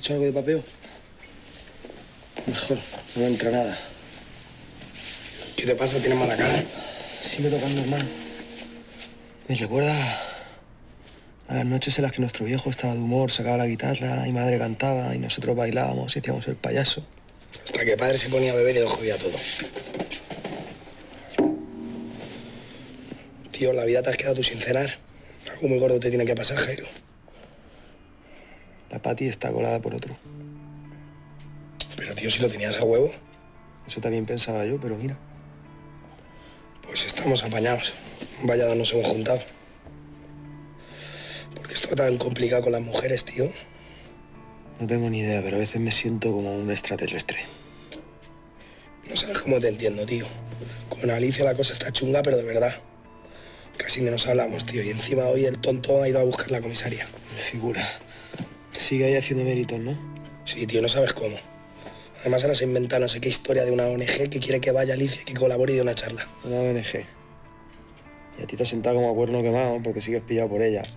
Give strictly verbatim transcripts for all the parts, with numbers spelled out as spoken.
hecho algo de papeo? Mejor, no entra nada. ¿Qué te pasa? Tienes mala cara. Sigue tocando, hermano. Me recuerda a las noches en las que nuestro viejo estaba de humor, sacaba la guitarra, mi madre cantaba y nosotros bailábamos y hacíamos el payaso. Hasta que padre se ponía a beber y lo jodía todo. Tío, la vida te has quedado tú sin cenar. Algo muy gordo te tiene que pasar, Jairo. La Pati está colada por otro. Pero, tío, si lo tenías a huevo. Eso también pensaba yo, pero mira. Pues estamos apañados. Vaya dos nos hemos juntado. ¿Por qué es todo tan complicado con las mujeres, tío? No tengo ni idea, pero a veces me siento como un extraterrestre. No sabes cómo te entiendo, tío. Con Alicia la cosa está chunga, pero de verdad. Casi no nos hablamos, tío. Y encima hoy el tonto ha ido a buscar la comisaria. Figura. Sigue ahí haciendo méritos, ¿no? Sí, tío, no sabes cómo. Además ahora se inventa no sé qué historia de una O N G que quiere que vaya Alicia y que colabore y dé una charla. Una O N G. Y a ti te has sentado como a cuerno quemado porque sigues pillado por ella.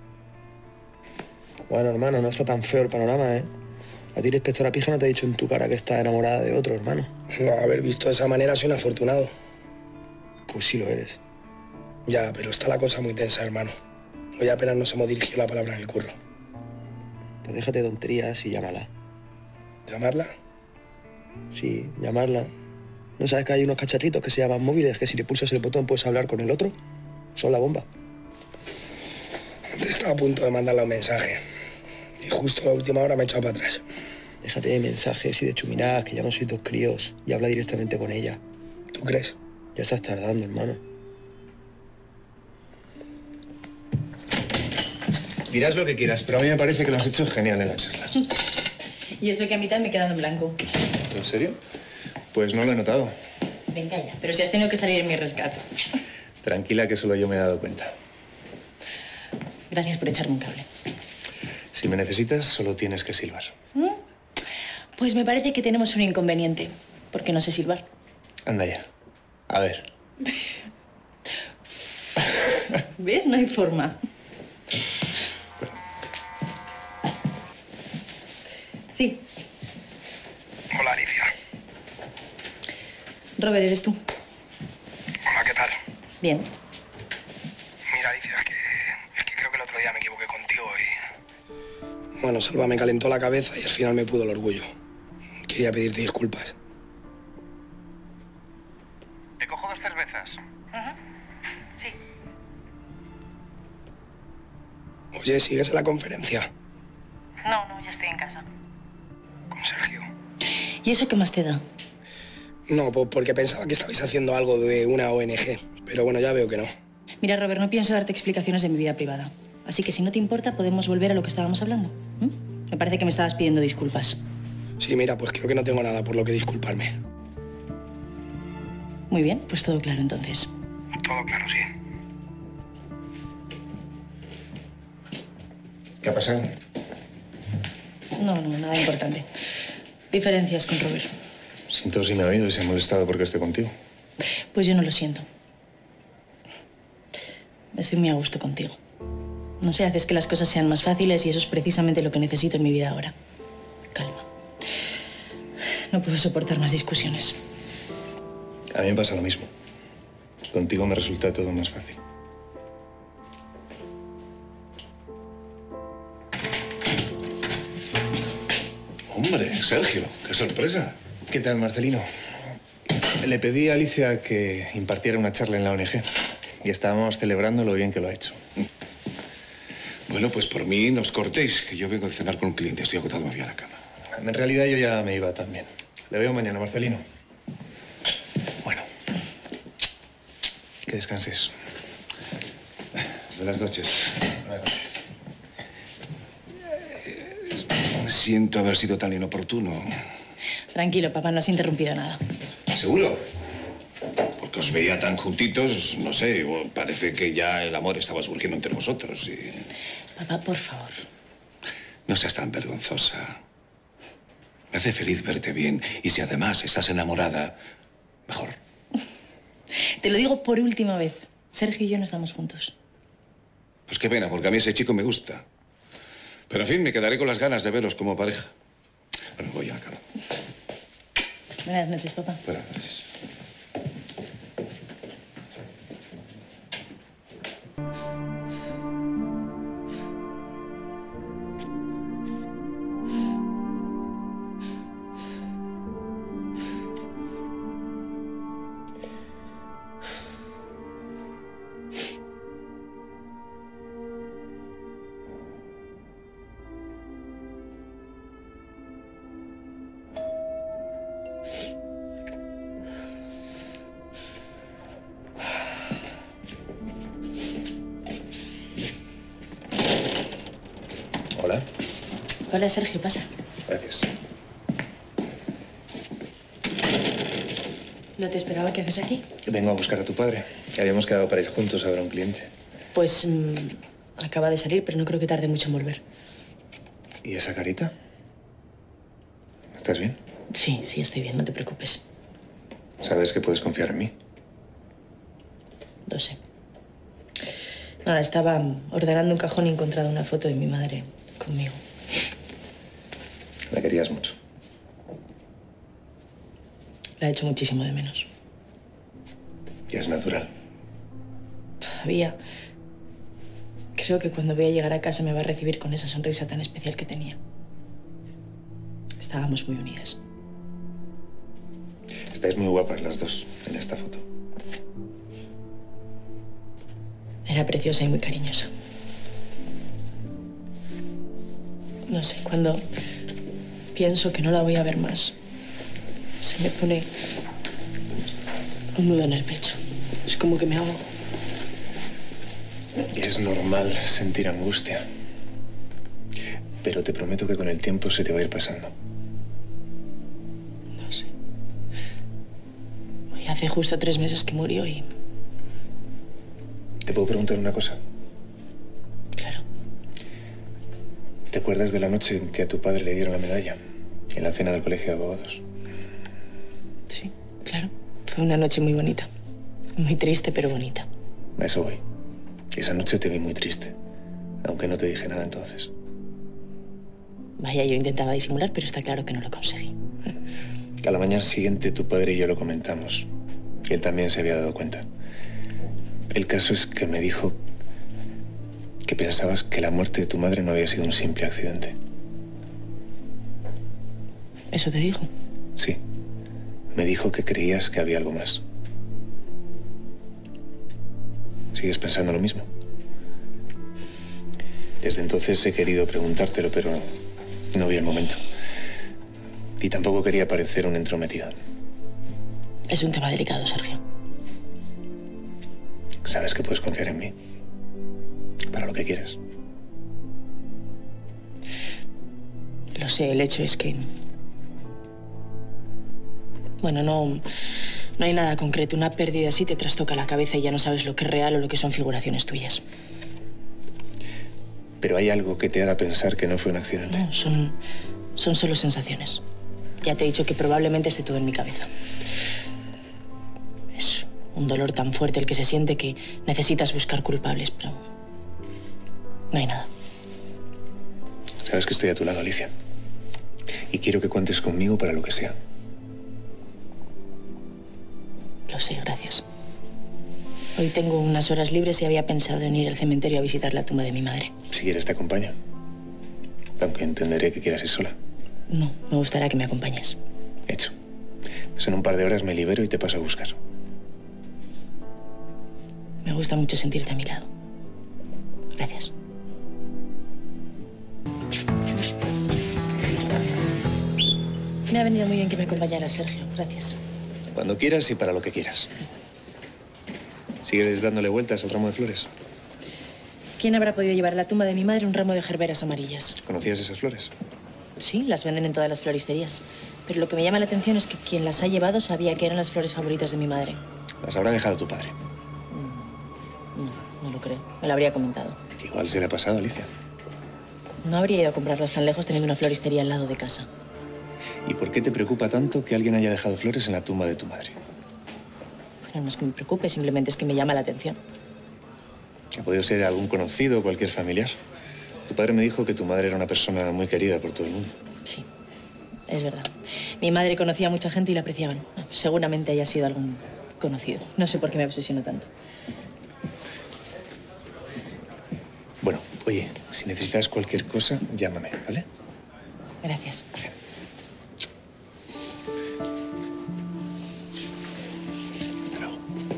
Bueno, hermano, no está tan feo el panorama, ¿eh? A ti el inspector Pija no te ha dicho en tu cara que está enamorada de otro, hermano. No, haber visto de esa manera soy un afortunado. Pues sí lo eres. Ya, pero está la cosa muy tensa, hermano. Hoy apenas nos hemos dirigido la palabra en el curro. Pues déjate de tonterías y llámala. ¿Llamarla? Sí, llamarla. ¿No sabes que hay unos cacharritos que se llaman móviles que si le pulsas el botón puedes hablar con el otro? Son la bomba. Antes estaba a punto de mandarle un mensaje. Y justo a última hora me he echado para atrás. Déjate de mensajes y de chuminadas, que ya no sois dos críos. Y habla directamente con ella. ¿Tú crees? Ya estás tardando, hermano. Dirás lo que quieras, pero a mí me parece que lo has hecho genial en la charla. Y eso que a mitad me he quedado en blanco. ¿En serio? Pues no lo he notado. Venga ya, pero si has tenido que salir en mi rescate. Tranquila, que solo yo me he dado cuenta. Gracias por echarme un cable. Si me necesitas, solo tienes que silbar. ¿Mm? Pues me parece que tenemos un inconveniente, porque no sé silbar. Anda ya. A ver. ¿Ves? No hay forma. Sí. Hola, Alicia. Robert, ¿eres tú? Hola, ¿qué tal? Bien. Mira, Alicia, es que, es que creo que el otro día me equivoqué contigo y... Bueno, Salva me calentó la cabeza y al final me pudo el orgullo. Quería pedirte disculpas. ¿Te cojo dos cervezas? Ajá. Sí. Oye, ¿sigues en la conferencia? No, no, ya estoy en casa. Con Sergio. ¿Y eso qué más te da? No, pues porque pensaba que estabais haciendo algo de una O N G. Pero bueno, ya veo que no. Mira, Robert, no pienso darte explicaciones de mi vida privada. Así que si no te importa, podemos volver a lo que estábamos hablando. ¿Mm? Me parece que me estabas pidiendo disculpas. Sí, mira, pues creo que no tengo nada por lo que disculparme. Muy bien, pues todo claro entonces. Todo claro, sí. ¿Qué ha pasado? No, no, nada importante. Diferencias con Robert. Siento si me ha oído y se ha molestado porque esté contigo. Pues yo no lo siento. Estoy muy a gusto contigo. No sé, haces que las cosas sean más fáciles y eso es precisamente lo que necesito en mi vida ahora. Calma. No puedo soportar más discusiones. A mí me pasa lo mismo. Contigo me resulta todo más fácil. Hombre, Sergio, qué sorpresa. ¿Qué tal, Marcelino? Le pedí a Alicia que impartiera una charla en la O N G y estábamos celebrando lo bien que lo ha hecho. Bueno, pues por mí nos cortéis, que yo vengo de cenar con un cliente. Estoy agotado, me voy a la cama. En realidad yo ya me iba también. Le veo mañana, Marcelino. Bueno, que descanses. Buenas noches. Buenas noches. Siento haber sido tan inoportuno. Tranquilo, papá, no has interrumpido nada. ¿Seguro? Porque os veía tan juntitos, no sé, parece que ya el amor estaba surgiendo entre vosotros y... Papá, por favor. No seas tan vergonzosa. Me hace feliz verte bien y si además estás enamorada, mejor. Te lo digo por última vez. Sergio y yo no estamos juntos. Pues qué pena, porque a mí ese chico me gusta. Pero en fin, me quedaré con las ganas de veros como pareja. Bueno, voy a la cama. Buenas noches, papá. Buenas noches. Hola. Hola, Sergio, pasa. Gracias. No te esperaba. ¿Qué haces aquí? Vengo a buscar a tu padre. Habíamos quedado para ir juntos a ver a un cliente. Pues mmm, acaba de salir, pero no creo que tarde mucho en volver. ¿Y esa carita? ¿Estás bien? Sí, sí, estoy bien, no te preocupes. ¿Sabes que puedes confiar en mí? Lo sé. Nada, estaba ordenando un cajón y he encontrado una foto de mi madre conmigo. La querías mucho. La he hecho muchísimo de menos. Y es natural. Todavía creo que cuando voy a llegar a casa me va a recibir con esa sonrisa tan especial que tenía. Estábamos muy unidas. Estáis muy guapas las dos en esta foto. Era preciosa y muy cariñosa. No sé, cuando pienso que no la voy a ver más, se me pone un nudo en el pecho. Es como que me ahogo. Y es normal sentir angustia. Pero te prometo que con el tiempo se te va a ir pasando. No sé. Hoy hace justo tres meses que murió y... ¿Te puedo preguntar una cosa? Claro. ¿Te acuerdas de la noche en que a tu padre le dieron la medalla? En la cena del colegio de abogados. Sí, claro. Fue una noche muy bonita. Muy triste, pero bonita. A eso voy. Esa noche te vi muy triste. Aunque no te dije nada entonces. Vaya, yo intentaba disimular, pero está claro que no lo conseguí. A la mañana siguiente tu padre y yo lo comentamos. Y él también se había dado cuenta. El caso es que me dijo que pensabas que la muerte de tu madre no había sido un simple accidente. ¿Eso te dijo? Sí. Me dijo que creías que había algo más. ¿Sigues pensando lo mismo? Desde entonces he querido preguntártelo, pero no vi el momento. Y tampoco quería parecer un entrometido. Es un tema delicado, Sergio. Sabes que puedes confiar en mí. Para lo que quieras. Lo sé, el hecho es que... Bueno, no... No hay nada concreto. Una pérdida así te trastoca la cabeza y ya no sabes lo que es real o lo que son figuraciones tuyas. Pero hay algo que te haga pensar que no fue un accidente. No, son... Son solo sensaciones. Ya te he dicho que probablemente esté todo en mi cabeza. Es un dolor tan fuerte el que se siente que necesitas buscar culpables, pero... No hay nada. Sabes que estoy a tu lado, Alicia. Y quiero que cuentes conmigo para lo que sea. Lo sé, gracias. Hoy tengo unas horas libres y había pensado en ir al cementerio a visitar la tumba de mi madre. Si quieres, te acompaño. Aunque entenderé que quieras ir sola. No, me gustaría que me acompañes. Hecho. Pues en un par de horas me libero y te paso a buscar. Me gusta mucho sentirte a mi lado. Gracias. Me ha venido muy bien que me acompañara, Sergio. Gracias. Cuando quieras y para lo que quieras. ¿Sigues dándole vueltas al ramo de flores? ¿Quién habrá podido llevar a la tumba de mi madre un ramo de gerberas amarillas? ¿Conocías esas flores? Sí, las venden en todas las floristerías. Pero lo que me llama la atención es que quien las ha llevado sabía que eran las flores favoritas de mi madre. Las habrá dejado tu padre. No, no lo creo. Me lo habría comentado. Igual se le ha pasado, Alicia. No habría ido a comprarlas tan lejos teniendo una floristería al lado de casa. ¿Y por qué te preocupa tanto que alguien haya dejado flores en la tumba de tu madre? Bueno, no es que me preocupe, simplemente es que me llama la atención. Ha podido ser algún conocido o cualquier familiar. Tu padre me dijo que tu madre era una persona muy querida por todo el mundo. Sí. es verdad. Mi madre conocía a mucha gente y la apreciaban. Seguramente haya sido algún conocido. No sé por qué me obsesionó tanto. Bueno, oye, si necesitas cualquier cosa, llámame, ¿vale? Gracias. Sí. Hasta luego.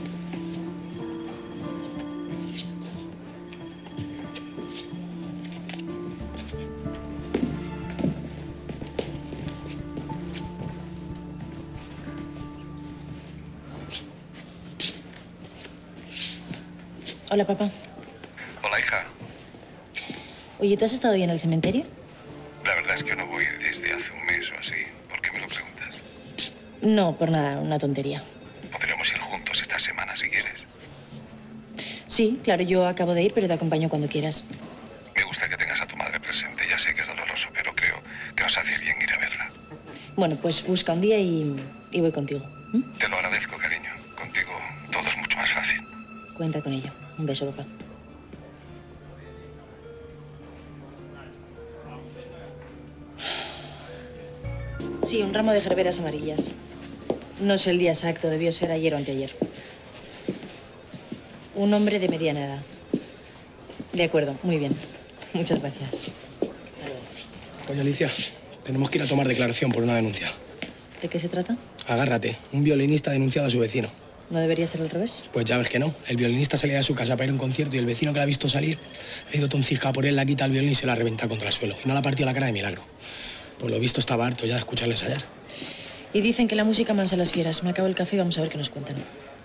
Hola, papá. Hola, hija. Oye, ¿tú has estado hoy en el cementerio? La verdad es que no voy desde hace un mes o así. ¿Por qué me lo preguntas? No, por nada, una tontería. Podríamos ir juntos esta semana si quieres. Sí, claro, yo acabo de ir, pero te acompaño cuando quieras. Me gusta que tengas a tu madre presente. Ya sé que es doloroso, pero creo que nos hace bien ir a verla. Bueno, pues busca un día y, y voy contigo. ¿Mm? Te lo agradezco, cariño. Contigo todo es mucho más fácil. Cuenta con ello. Un beso, papá. Sí, un ramo de gerberas amarillas. No sé el día exacto, debió ser ayer o anteayer. Un hombre de mediana edad. De acuerdo, muy bien. Muchas gracias. Oye, Alicia, tenemos que ir a tomar declaración por una denuncia. ¿De qué se trata? Agárrate. Un violinista ha denunciado a su vecino. ¿No debería ser al revés? Pues ya ves que no. El violinista salía de su casa para ir a un concierto y el vecino que la ha visto salir ha ido toncisca por él, la quita el violín y se la reventa contra el suelo. Y no la partió la cara de milagro. Por lo visto estaba harto ya de escucharle ensayar. Y dicen que la música mansa a las fieras. Me acabo el café y vamos a ver qué nos cuentan.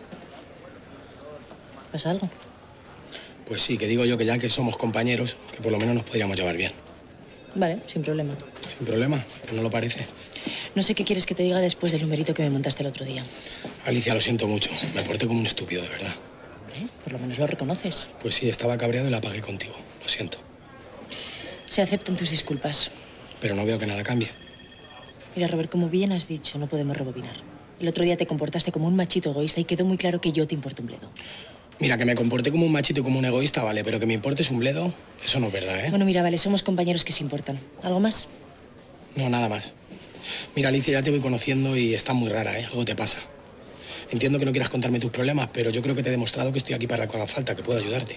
¿Pasa algo? Pues sí, que digo yo que ya que somos compañeros, que por lo menos nos podríamos llevar bien. Vale, sin problema. Sin problema, pero no lo parece. No sé qué quieres que te diga después del numerito que me montaste el otro día. Alicia, lo siento mucho. Me porté como un estúpido, de verdad. ¿Eh? Por lo menos lo reconoces. Pues sí, estaba cabreado y la pagué contigo. Lo siento. Se aceptan tus disculpas. Pero no veo que nada cambie. Mira, Robert, como bien has dicho, no podemos rebobinar. El otro día te comportaste como un machito egoísta y quedó muy claro que yo te importo un bledo. Mira, que me comporté como un machito y como un egoísta, vale, pero que me importes un bledo, eso no es verdad, ¿eh? Bueno, mira, vale, somos compañeros que se importan. ¿Algo más? No, nada más. Mira, Alicia, ya te voy conociendo y estás muy rara, ¿eh? Algo te pasa. Entiendo que no quieras contarme tus problemas, pero yo creo que te he demostrado que estoy aquí para lo que haga falta, que puedo ayudarte.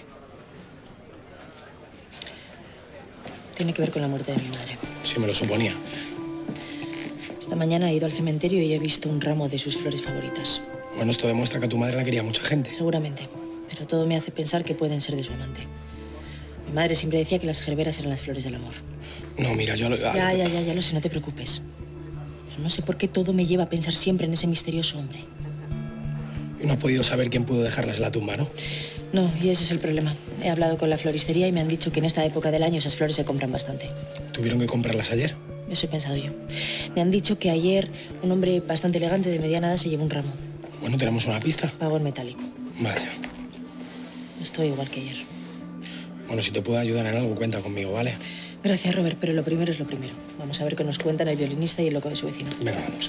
Tiene que ver con la muerte de mi madre. Sí, me lo suponía. Esta mañana he ido al cementerio y he visto un ramo de sus flores favoritas. Bueno, esto demuestra que a tu madre la quería mucha gente. Seguramente. Pero todo me hace pensar que pueden ser de su amante. Mi madre siempre decía que las gerberas eran las flores del amor. No, mira, yo... Lo, ya, ya, ya, ya lo sé, no te preocupes. Pero no sé por qué todo me lleva a pensar siempre en ese misterioso hombre. Y no has podido saber quién pudo dejarlas en la tumba, ¿no? No, y ese es el problema. He hablado con la floristería y me han dicho que en esta época del año esas flores se compran bastante. ¿Tuvieron que comprarlas ayer? Eso he pensado yo. Me han dicho que ayer un hombre bastante elegante de mediana edad se llevó un ramo. Bueno, tenemos una pista. Pago en metálico. Vaya. Estoy igual que ayer. Bueno, si te puedo ayudar en algo, cuenta conmigo, ¿vale? Gracias, Robert, pero lo primero es lo primero. Vamos a ver qué nos cuentan el violinista y el loco de su vecino. Venga, vamos.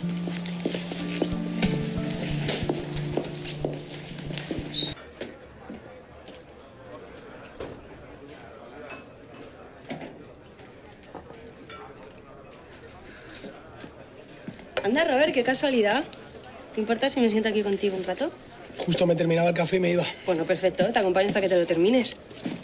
Anda, Robert, qué casualidad. ¿Te importa si me siento aquí contigo un rato? Justo me terminaba el café y me iba. Bueno, perfecto. Te acompaño hasta que te lo termines.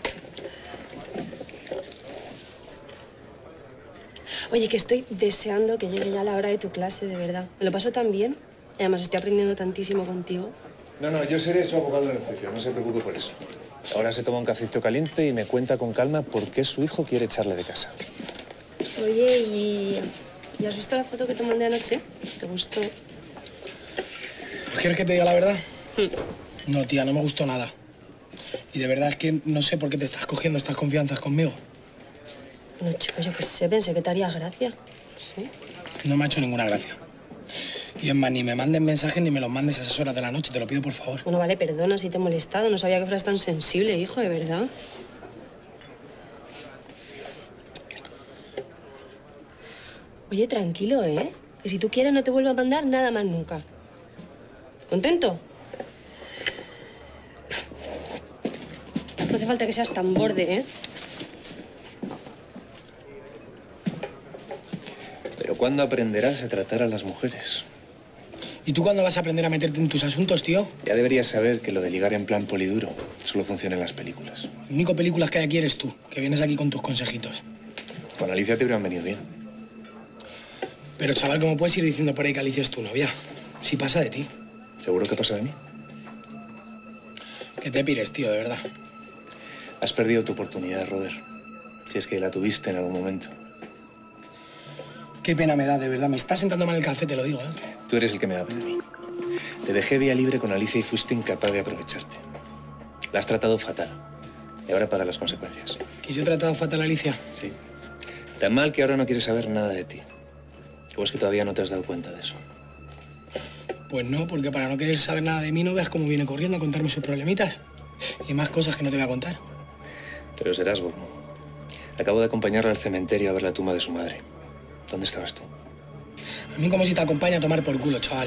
Oye, que estoy deseando que llegue ya la hora de tu clase, de verdad. Me lo paso tan bien. Y además estoy aprendiendo tantísimo contigo. No, no, yo seré su abogado en el juicio, no se preocupe por eso. Ahora se toma un cafecito caliente y me cuenta con calma por qué su hijo quiere echarle de casa. Oye, ¿y, ¿y has visto la foto que te mandé anoche? ¿Te gustó? ¿Quieres que te diga la verdad? No, tía, no me gustó nada. Y de verdad es que no sé por qué te estás cogiendo estas confianzas conmigo. No, chico, yo qué sé, pensé que te haría gracia. Sí. No me ha hecho ninguna gracia. Y es más, ni me mandes mensajes ni me los mandes a esas horas de la noche, te lo pido por favor. Bueno, vale, perdona si te he molestado. No sabía que fueras tan sensible, hijo, de verdad. Oye, tranquilo, ¿eh? Que si tú quieres no te vuelvo a mandar nada más nunca. ¿Contento? No hace falta que seas tan borde, ¿eh? Pero ¿cuándo aprenderás a tratar a las mujeres? ¿Y tú cuándo vas a aprender a meterte en tus asuntos, tío? Ya deberías saber que lo de ligar en plan poliduro solo funciona en las películas. El único películas que hay aquí eres tú, que vienes aquí con tus consejitos. Con Alicia te hubieran venido bien. Pero, chaval, ¿cómo puedes ir diciendo por ahí que Alicia es tu novia? Si pasa de ti. ¿Seguro que pasa de mí? Que te pires, tío, de verdad. Has perdido tu oportunidad, Robert. Si es que la tuviste en algún momento. Qué pena me da, de verdad. Me está sentando mal el café, te lo digo, ¿eh? Tú eres el que me da pena a mí. Te dejé vía libre con Alicia y fuiste incapaz de aprovecharte. La has tratado fatal. Y ahora paga las consecuencias. ¿Que yo he tratado fatal a Alicia? Sí. Tan mal que ahora no quiere saber nada de ti. ¿O es que todavía no te has dado cuenta de eso? Pues no, porque para no querer saber nada de mí no veas cómo viene corriendo a contarme sus problemitas. Y más cosas que no te voy a contar. Pero serás bobo. Acabo de acompañarla al cementerio a ver la tumba de su madre. ¿Dónde estabas tú? A mí como si te acompaña a tomar por culo, chaval.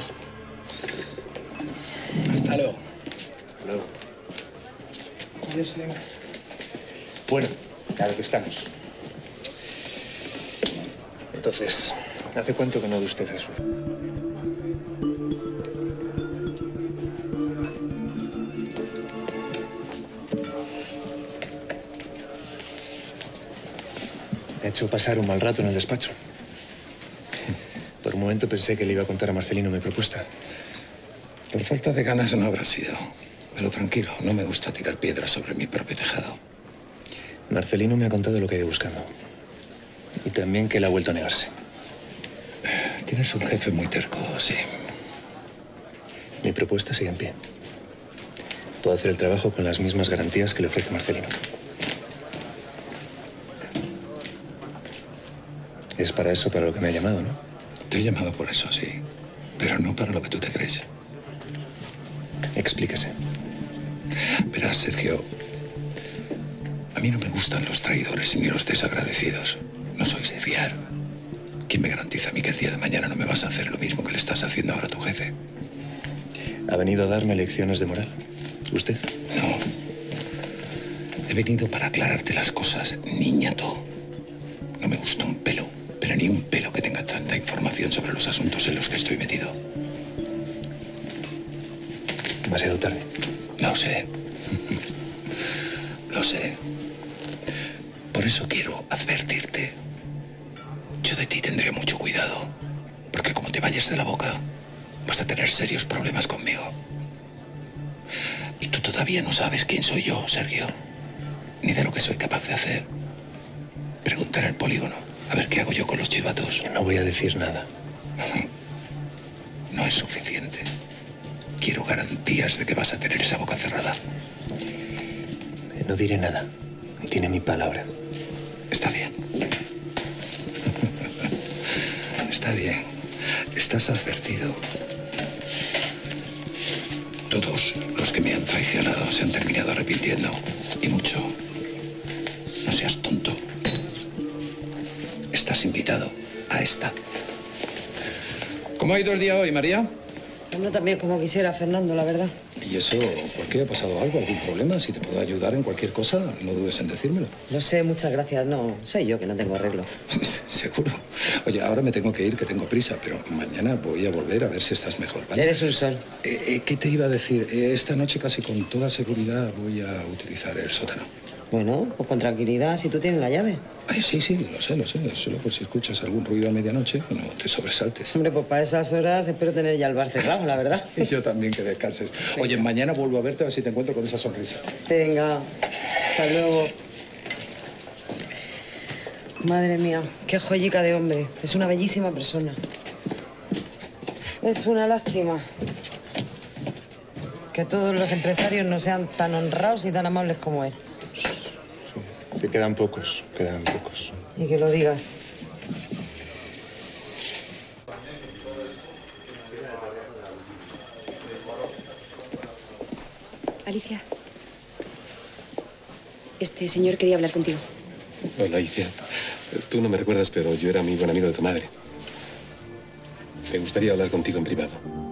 Hasta luego. Hasta luego. Adiós, Elena. Bueno, a lo que estamos. Entonces, ¿hace cuánto que no ve usted eso? Me ha hecho pasar un mal rato en el despacho. Por un momento pensé que le iba a contar a Marcelino mi propuesta. Por falta de ganas no habrá sido. Pero tranquilo, no me gusta tirar piedras sobre mi propio tejado. Marcelino me ha contado lo que ha ido buscando. Y también que él ha vuelto a negarse. Tienes un jefe muy terco, sí. Mi propuesta sigue en pie. Puedo hacer el trabajo con las mismas garantías que le ofrece Marcelino. Es para eso para lo que me ha llamado, ¿no? Te he llamado por eso, sí. Pero no para lo que tú te crees. Explíquese. Verás, Sergio, a mí no me gustan los traidores ni los desagradecidos. No sois de fiar. ¿Quién me garantiza a mí que el día de mañana no me vas a hacer lo mismo que le estás haciendo ahora a tu jefe? ¿Ha venido a darme lecciones de moral? ¿Usted? No. He venido para aclararte las cosas, niñato. No me gusta un pelo, pero ni un pelo que tenga tanta información sobre los asuntos en los que estoy metido. Demasiado tarde. Lo sé. Lo sé. Por eso quiero advertirte. Yo de ti tendré mucho cuidado. Porque como te vayas de la boca, vas a tener serios problemas conmigo. Y tú todavía no sabes quién soy yo, Sergio. Ni de lo que soy capaz de hacer. Pregunta en el polígono. A ver qué hago yo con los chivatos. No voy a decir nada. No es suficiente. Quiero garantías de que vas a tener esa boca cerrada. No diré nada. Tiene mi palabra. Está bien. Está bien. Estás advertido. Todos los que me han traicionado se han terminado arrepintiendo. Y mucho. No seas tonto. Estás invitado a esta. ¿Cómo ha ido el día hoy, María? No tan bien como quisiera, Fernando, la verdad. ¿Y eso por qué? ¿Ha pasado algo? ¿Algún problema? Si te puedo ayudar en cualquier cosa, no dudes en decírmelo. Lo sé, muchas gracias. No, soy yo que no tengo arreglo. Seguro. Oye, ahora me tengo que ir, que tengo prisa, pero mañana voy a volver a ver si estás mejor, ¿vale? Eres un sol. Eh, eh, ¿Qué te iba a decir? Eh, esta noche casi con toda seguridad voy a utilizar el sótano. Bueno, pues con tranquilidad, si tú tienes la llave. Ay, sí, sí, lo sé, lo sé. Solo por si escuchas algún ruido a medianoche, no te sobresaltes. Hombre, pues para esas horas espero tener ya el bar cerrado, la verdad. Y yo también, que descanses. Oye, mañana vuelvo a verte a ver si te encuentro con esa sonrisa. Venga, hasta luego. Madre mía, qué joyica de hombre. Es una bellísima persona. Es una lástima que todos los empresarios no sean tan honrados y tan amables como él. Que quedan pocos, quedan pocos. Y que lo digas. Alicia. Este señor quería hablar contigo. Hola, Alicia. Tú no me recuerdas, pero yo era muy buen amigo de tu madre. Me gustaría hablar contigo en privado.